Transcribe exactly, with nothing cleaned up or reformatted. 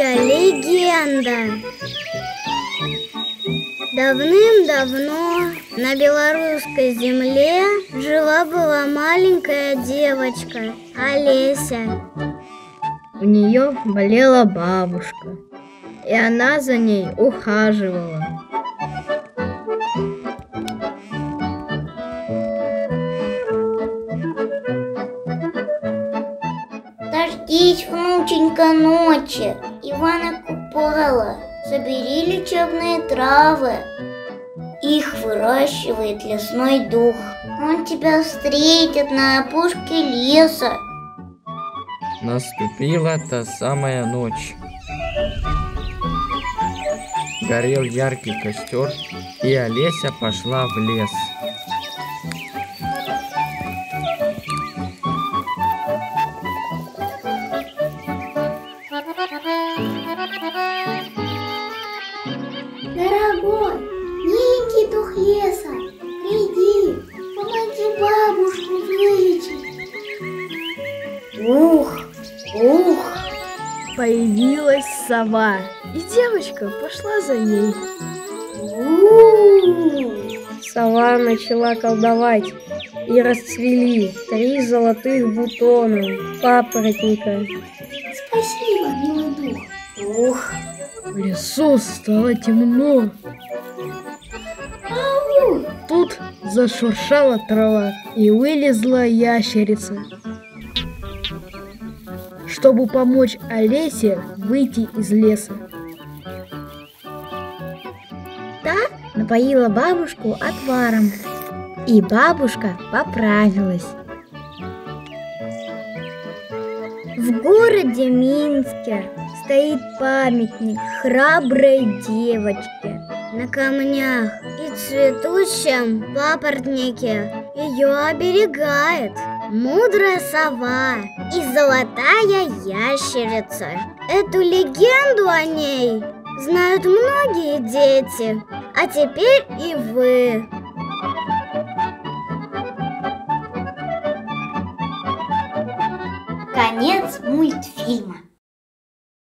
легенда. Давным-давно на белорусской земле жила-была маленькая девочка Олеся. У нее болела бабушка, и она за ней ухаживала. Дождись, внученька, ночи, Ивана Купала, собери лечебные травы. Их выращивает лесной дух. Он тебя встретит на опушке леса. Наступила та самая ночь. Горел яркий костер, и Олеся пошла в лес. Дорогой, миленький дух леса, приди, помоги бабушку вылечить. Ух, ух. Появилась сова, и девочка пошла за ней. У-у-у. Сова начала колдовать, и расцвели три золотых бутона папоротника. Спасибо, милый дух. Ух. В лесу стало темно. Ау. Тут зашуршала трава, и вылезла ящерица, чтобы помочь Олесе выйти из леса. Та напоила бабушку отваром, и бабушка поправилась. В городе Минске стоит памятник храброй девочке. На камнях и цветущем папоротнике ее оберегает мудрая сова и золотая ящерица. Эту легенду о ней знают многие дети, а теперь и вы. Конец мультфильма.